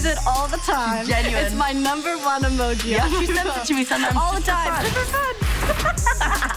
use it all the time. Genuine. It's my #1 emoji. Yeah, she sends it to me sometimes. All the time. Super fun.